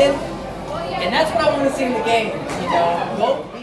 win. And that's what I want to see in the game. You know,